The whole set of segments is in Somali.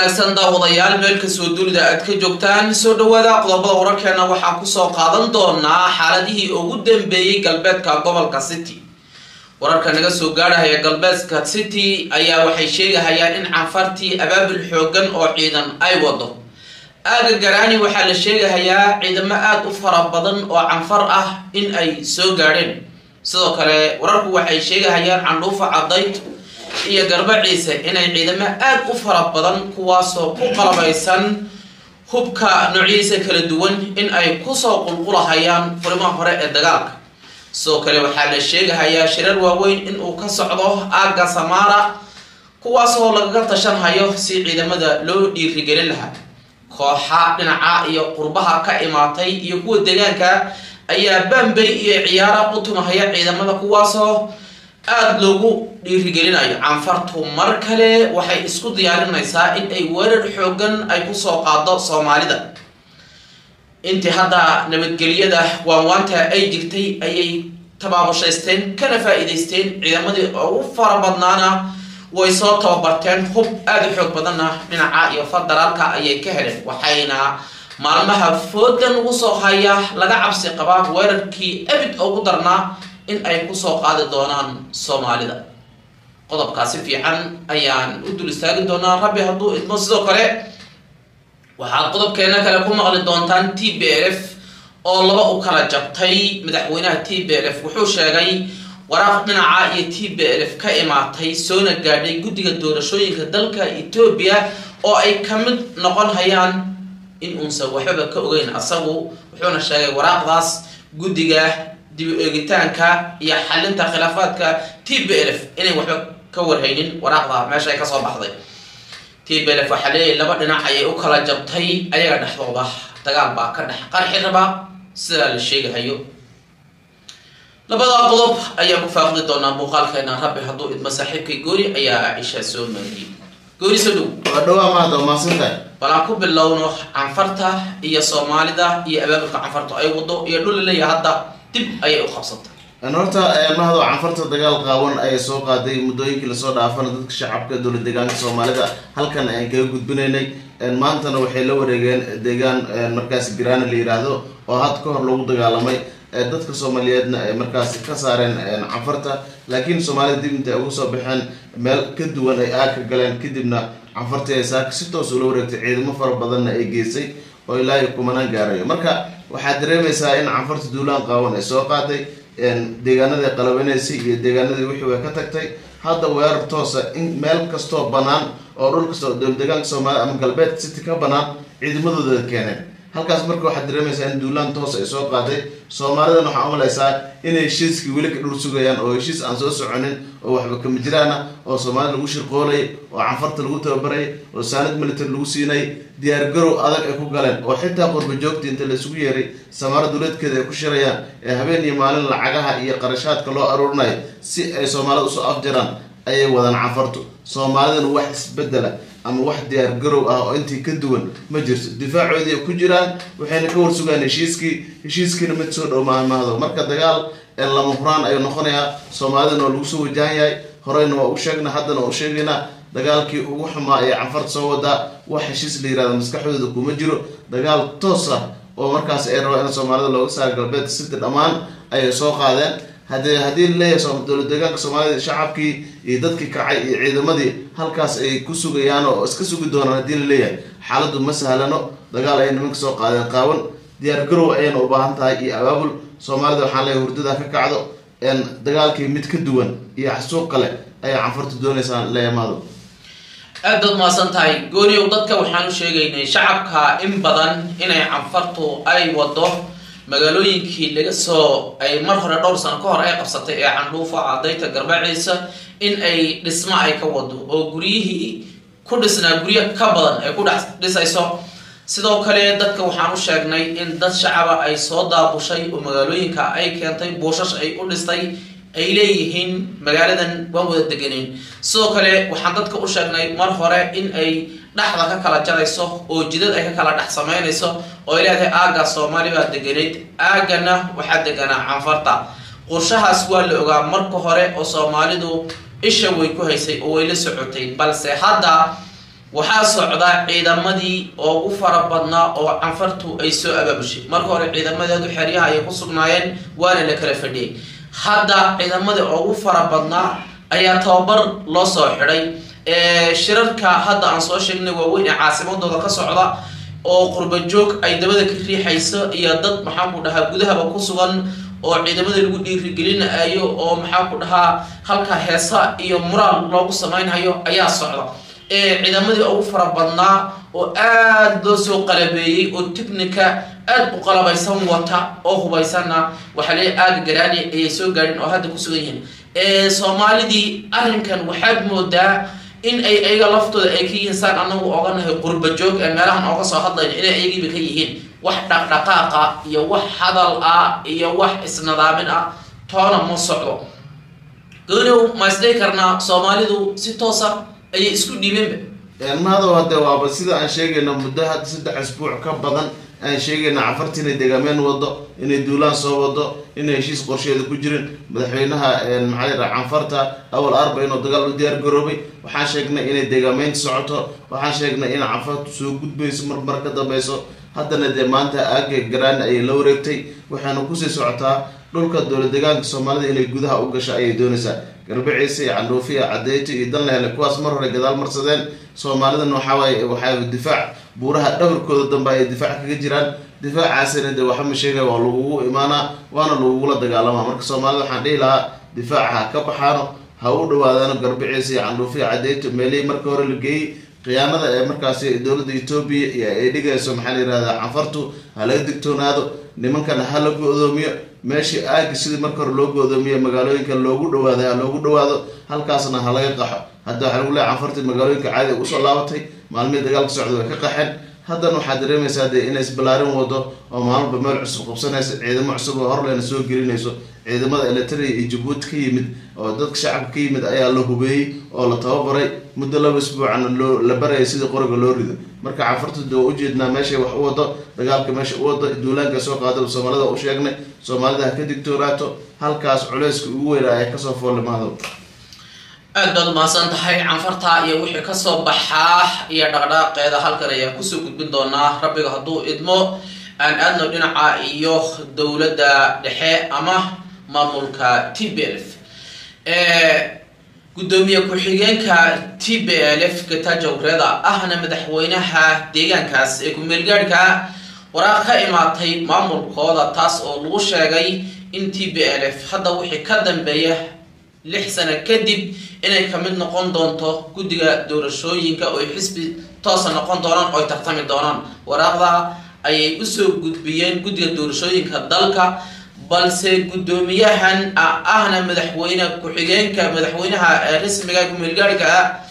wanaagsan daawadayaal meel ka soo duulida aad ka joogtaan soo dhawaada qodobada wararkeena waxaa ku soo qaadan doona xaaladihii ugu dambeeyay galbeedka gobolka City. wararka naga soo gaaraya galbeedka City ayaa waxay sheegayaan in canfartii abaabul xoogan oo ciidan ay wado. aaga garaani waxaa la sheegayaa ciidamo aad u fara badan oo canfar ah in ay soo gaareen. sidoo kale wararku waxay sheegayaan candhuufa cadayd iyo garbaciisa inay ciidamo aad u fara badan kuwaasoo ku qalabaysan hubka noocyadiisa kala duwan in ay ku soo qulqulahayaan furimaha hore ee dagaalka. sidoo kale waxaa la sheegayaa shirar waaweyn in uu ka socdo aaga Samaara kuwaasoo laga tashanhayo si ciidamada loo dhiirigelin lahaa. kooxa dhinaca iyo qurbaha ka imaatay iyo kuwa deegaanka ayaa bambay iyo ciyaara u tumahaya ciidamada kuwaasoo aad loogu dhiirigelinayo. canfartu mar kale waxay isku diyaarinaysaa in ay weerar xoogan ay ku soo qaado Soomaalida. intii hadda nabadgelyada waanwaanta ay jirtay ayay tabaabushaysteen kana faa'iideysteen ciidamadii ugu fara badnaana way soo tababarteen hub aad u xoog badanna dhinaca iyo federaalka ayay ka heleen. waxayna maalmaha foodan ugu soo haya laga cabsi qabaa weerarkii abid ugu darnaa in ay ku soo qaadi doonaan Soomaalida. qodobkaasi fiican ayaan u dul istaagi doonaa rabbi hadduu idmo. sidoo kale waxaad qodobkeena kale ku maqli doontaan TPLF oo laba u kala jabtay. madaxweynaha TPLF wuxuu sheegay waraaq dhinaca iyo TPLF ka imaatay soona gaadhay guddiga doorashooyinka dalka Ethiopia oo ay ka mid noqon hayaan in uunsa waxba ka ogeyn asagu. wuxuuna sheegay waraaqdaas guddiga dib u eegitaanka iyo xalinta khilaafaadka TPLF inay waxba ka warhaynin waraaqda meesha ay ka soo baxday. TPLF waxa leeyahay laba dhinac ayay u kala jabtay ayaga dhexdooda dagaal baa ka dhex qarxi raba sida la sheegayo. labada qodob ayaan ku faaqdi doonaa muuqaalkeena rabbi hadduu idmo. saaxiibkay goori ayaa Aisha soo maagay. goori soo dhawaa maada maasanta balaan ku bilowno canfarta iyo Soomaalida iyo abaabulka canfarta ay wado iyo dhul leeyahay hadda dib ayay u qabsatay. horta mahado canfarta dagaal qaawan ay soo qaaday muddooyinkii la soo dhaafana dadka shacabka dowlad deegaanka Soomaalida halkan ay kaga gudbinaynay. maantana waxay la wareegeen deegaan markaas Garaana la yiraahdo oo had ka hor lagu dagaalamay. dadka Soomaaliyeedna ay markaas ka saareen canfarta laakiin Soomaalida dib inta ugu soo baxeen meel ka duwan ay aag ka galeen kadibna canfarta ay saaka si toos u la wareegtay ciidamo fara badanna ay geysay oo ilaa iyo kumanaan gaarayo. marka waxaad dareemaysaa in canfarta duulaan qaawan ay soo qaaday deegaanada qalabanaysay iyo deegaanadii wixii way ka tagtay. hadda weerar toosa in meel kastoo banaan oo dhul kastoo dowlad deegaanka Soomaaliya ama galbeedka City ka banaan ciidamadooda keeneen. halkaas marka waxaad dareemaysaa in duulaan toos ay soo qaaday. Soomaalidana waxaa u malaysaa inay heshiiskii weli ka dhul sugayaan oo heshiis aan soo soconin oo waxba kama jiraana oo Soomaalida lagu shirqoolay oo canfarta lagu tababaray oo saanad military lagu siinay diyaar garow adag ay ku galeen oo xitaa qurba joogta inta la isugu yeeray Samaara dowladkeeda ay ku shirayaan ee habeen iyo maalin lacagaha iyo qarashaadka loo aruurinayo si ay Soomaalida usoo afjaraan ayay wadaan canfartu. Soomaalidana wax isbedela ama wax diyaar garow ah oo intii ka duwan ma jirto. difaacoodii ku jiraan waxayna ka warsugaan heshiiskiina mid soo dhow maahmaado. marka dagaal lama huraan ay noqonayaa Soomaalidana lagu soo wajahan yahay. horeyna waa u sheegna haddana waa u sheegaynaa dagaalkii ugu xumaa ee canfarta soo wadaa wax heshiis la yiraahdo maskaxdooda kuma jiro. dagaal toos ah oo markaas ay rabaan in Soomaalida looga saaro galbeedka City dhammaan ayay soo qaadeen. haddii leeyahay dowlad deegaanka Soomaalida shacabkii iyo dadkii kacay iyo ciidamadii halkaas ay ku sugayaan oo iska sugi doonaan haddii la leeyahay xaaladdu ma sahlano. dagaal ay nimanka soo qaadeen qaawan diyaar garow ayayna u baahan tahay iyo abaabul. Soomaalida waxaan leeyahay hurdada ka kacdo dagaalkii mid ka duwan iyo xasuuq kale ayaa canfartu doonaysaa leeyamaado. aad maasan tahay gooniyow. dadka waxaan u sheegaynay shacabka in badan inay canfartu ay wado magaalooyinkii laga soo ay mar hore dhowr sano ka hor ay qabsatay ee candhuufa cadayta garbaciisa in ay dhismo ay ka wado oo guryihii ku dhisnaa guryo ka badan ay ku dhisayso. sidoo kale dadka waxaan u sheegnay in dad shacaba ay soo daabushay oo magaalooyinka ay keentay buushash ay u dhistay ay leeyihiin magaaladan waan wada deganeyn. sidoo kale waxaan dadka u sheegnay mar hore in ay dhaxda ka kala jarayso oo jidad ay ka kala dhex samaynayso oo ay leedahay aaga Soomaaliya baa deganeyd aagana waxaa deganaa canfarta. qorshahaas waa la ogaa marka hore oo Soomaalidu isha way ku haysay oo way la socotay balse hadda waxaa socda ciidamadii oo u fara badnaa oo canfartu ay soo abaabushay marka hore ciidamadeedu xeryaha ay ku sugnaayeen waana la kala fadhiyay hadda ciidamadii oo u fara badnaa ayaa tababar loo soo xidhay shirarka hadda aan soo sheegnay waaweyn ee caasimadooda ka socda oo qurba joog ay dabada ka riixayso iyo dad maxaa ku dhahaa gudahaba ku sugan oo ciidamada lagu dhiirigelinayo oo maxaa ku dhahaa halka heesa iyo mural loogu samaynayo ayaa socda ciidamadii ugu fara badnaa oo aad loo soo qalabeeyay oo technica aad u qalabaysan wata oo hubaysana waxa la aag garaani ay soo gaadhin oo hadda ku sugan yihiin Soomaalidii arrinkan waxaad moodaa in ay ayaga laftooda ay ka yihiin anagu oganahay qurba joog ee meelahan ooga soo hadlayna inay ayagiiba ka yihiin wax dhaqdhaqaaqa iyo wax hadal ah iyo wax isnadaamin ah toona ma socdo gooniw ma isdhay karnaa Soomaalidu si toosa ay isku dhiibeen maado hada waaba sida aan sheegayno muddo had 3 asbuuc ka badan aan sheegayna cafartina deegaameen wado inay duulaan soo wado inay heshiis qorsheeda ku jirin madaxweynaha maxay canfarta awal arba inuu dagaal u diyaar garoobay waxaan sheegnay inay deegaameen socoto waxaan sheegnay in canfartu soo gudbayso marmar ka dambayso haddana maanta aaga garaan ay la wareegtay waxaana ku sii socotaa dhulka dowlad deegaanka Soomaalida inay gudaha u gasho ay doonaysaa garbaciisa iyo candhoofiya cadeeyto iyo danleele kuwaas mar hore gadaal marsadeen Soomaalidana waxaa difaac buuraha dhabarkooda dambe ay difaac kaga jiraan difaacaasina waxa ma sheegay waa lagu imaana waana lagu la dagaalamaa marka Soomaalida waxaan dhihi lahaa difaaca ka baxaano ha u dhawaadaan garbaciisa iyo candhoofiya cadeeyto meelay marka hore la geeyay qiyaamada ee markaasi dowladda Itoobiya iyo ay dhigayso maxaa la yiraahdaa canfartu hala digtoonaado nimankan hala go'doomiyo meeshii aagi sidii marka hore loo go'doomiyo magaalooyinka loogu dhawaado halkaasna hala qaxo hadda waxa lagu leeyahay canfartu magaalooyinka caadi u soo laabatay maalmihii dagaalka socdo way ka qaxeen haddana waxaad dareemaysaa inay isbalaarin wado oo maalba meel cusub qabsanayso ciidamo cusub oo hor leena soo gelinayso ciidamada Eritrea iyo Djibouti ka yimid oo dadka shacabka ka yimid ayaa la hubeeyay oo la tababaray muddo 2 asbuucan la baray sidii qoriga loo rido marka canfartu doo u jeednaa meesha wax u wado dagaalka meesha u wado duulaanka soo qaaday Soomaalida u sheegnay Soomaalida ka digtoonaato halkaas culayska ugu weyn ay ka soo foolmaado aad ma san tahay canfarta iyo wixii ka soo baxaa iyo dhaqdhaqaaqeeda halkan ayaa ku soo gudbin doonaa rabbiga haduu idmo aan aadno dhinaca iyo dawladda dhexe ama maamulka TPLF gudoomiye ku-xigeenka TPLF Getachew Reda ahna madaxweynaha deegaankaas ee ku meelgaarka waraaq ka imaatay maamulkooda taas oo lagu sheegay in TPLF hadda wixii ka dambeeya 6 sano kadib inay ka mid noqon doonto guddiga doorashooyinka oo xisbi toos noqon doonaan oo tartami doonaan waraaqda ayay u soo gudbiyeen guddiga doorashooyinka dalka balse gudoomiyahan ahna madaxweynaha ku-xigeenka madaxweynaha rasmiga ku meelgaarka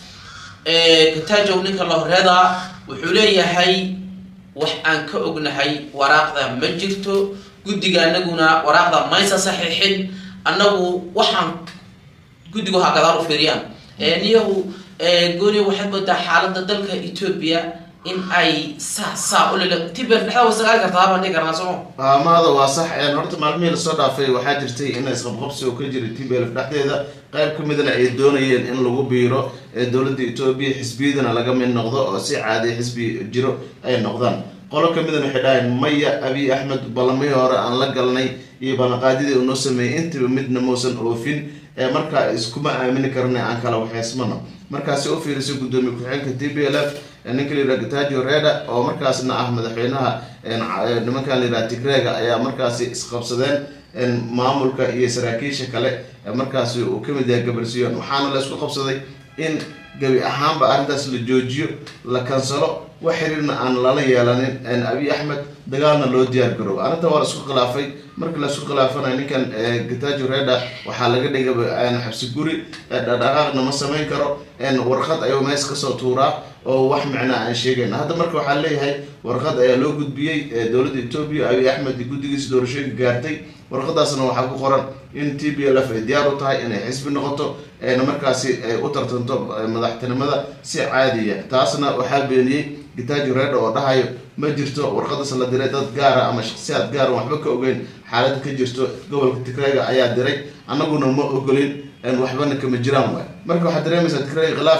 Getachew ninka la Reda wuxuu leeyahay wax aan ka ognahay waraaqda ma jirto guddiga anaguna waraaqda ma saxiixin anagu waxaan guddigu ha gadaal u fiiriyaan niyahu gooni waxaad moodaa xaaladda dalka Ethiopia in ay saa u leeyahay TPLF waxa uu sagaal kartaa baan dhigarnaa soo maada waa sax horta maalmihii la soo dhaafay waxaa jirtay in isqabqabsi oo ka jiray TPLF dhexdeeda qayb ka midna ay doonayeen in lagu biiro dowladda Ethiopia xisbiyadana laga mid noqdo oo si caadi xisbi jiro ay noqdaan qolo ka midna waxay dhaayeen maya Abiy Ahmed ballamay hore aan la galnay iyo balaqaadidii uu noo sameeyay intiba midna muusan oofin marka iskuma aamini karnaa aan kala waxeysmano markaas oo fiirisay gudoomiye ku-xigeenka TPLF ninka la yiraahdo Getachew Reda oo markaasna ah madaxweynaha nimanka la yiraahdo Tigreega ayaa markaas isqabsadeen maamulka iyo saraakiisha kale markaas uu ka mid yahay gabalsiyoon waxaana la isku qabsaday in gabi ahaanba arrintaas la joojiyo la kansalo wax xiriirna aan lala yeelanin Abiy Ahmed dagaalna loo diyaar garow arrinta waa isku khilaafay marka la isku khilaafana ninkan Getachew Reda waxa laga dhigay xabsi guri dhaqaaqna ma sameyn karo warqad ayuu mees ka soo tuuraa oo wax macna aan sheegayna hadda marka waxa leeyahay warqad ayaa loo gudbiyay dowladda Ethiopia Abiy Ahmed guddigiisa doorashooyinka gaartay warqadaasna waxa ku qoran in TPLF ay diyaar u tahay inay xisbi noqoto markaasi ay u tartanto madaxtinimada si caadi ah taasna waxa beeniyay Getachew Reda oo dhahayo ma jirto warqadaas la diray dad gaar ah ama shakhsiyaad gaar ah waxba ka ogeyn xaalad ka jirto gobolka Tigreega ayaa diray anaguna ma ogolin waxbana kama jiraan marka waxa dareemaysaa Tigreega khilaafkii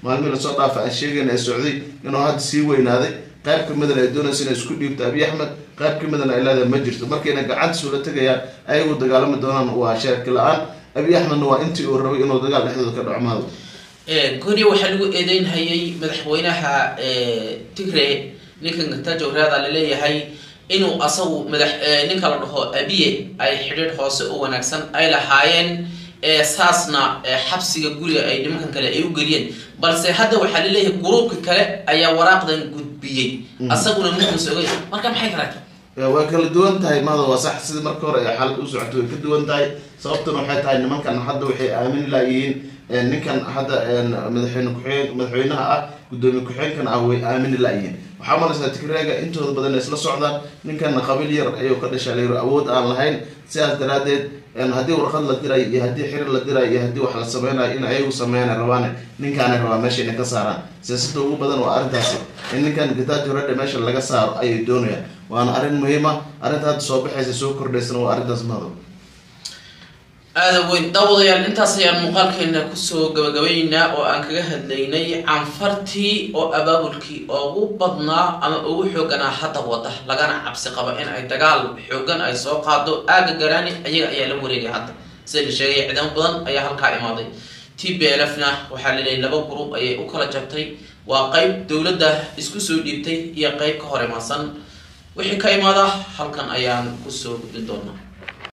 maalmihii lasoo dhaafa aan sheegayna ee socday inuu hadda sii weynaaday qayb ka midana ay doonaysa inay isku dhiibto Abiy Ahmed qayb ka midana ay leedahay ma jirto markayna gacanta soo la tagayaan ayagu dagaalami doonaan waa sheerka la'aan Abiy Ahmedna waa intii uu rabay inuu dagaal dhexdooda ka dhacmaado guriga waxaa lagu eedeynayay madaxweynaha Tigray ninkan Getachew la leeyahay inuu asagu ninka la dhaho Abiy ay xiriir hoose oo wanaagsan ay lahaayeen saasna xabsiga guriga ay nimankan kale ay u geliyeen balse hadda waxaa la leeyahay groupka kale ayaa waraaqdan gudbiyay asaguna muxuu sogay marka maxay tahay waa kala duwan tahay maada waa sax sida marka hore ay xaalad u socoto way ka duwan tahay sababtuna waxay tahay nimankan hadda waxay aamin laayihiin ninkan hadda madaxweynaha ah gudoomiye ku-xigeenkan ah way aamin laayihiin waxaa malaysaa Tigrayga intooda badan isla socdaan ninkan qabiil yar ayuu ka dhashay leeyahay awood aan lahayn sidaas daraadeed haddii warqad la diray iyo haddii xiriir la diray iyo haddii wax la sameynayo in ayagu sameeyaan rabaan ninkaan rabaa meesha inay ka saaraan siyaasadda ugu badan waa arrintaasi in ninkan Getachew meesha laga saaro ayay doonayaan waana arrin muhiim ah arrinta hadda soo baxaysa soo kordhaysana waa arrintaas maado aada weyn daawadayaal intaas ayaan muuqaalkeena kusoo gabagabaynaa oo aan kaga hadlaynay canfartii oo abaabulkii ugu badnaa ama ugu xooganaa hadda wada lagana cabsi qaba in ay dagaal xoogan ay soo qaado aaga Garaani ayaga ayaa la wareegay hadda sida la sheegay ciidan badan ayaa halkaa imaaday TPLF-na waxaa la leeyahay laba group ayay u kala jabtay waa qayb dawladda isku soo dhiibtay iyo qayb ka hor imaansan wixii ka imaada halkan ayaan kusoo gudbin doonaa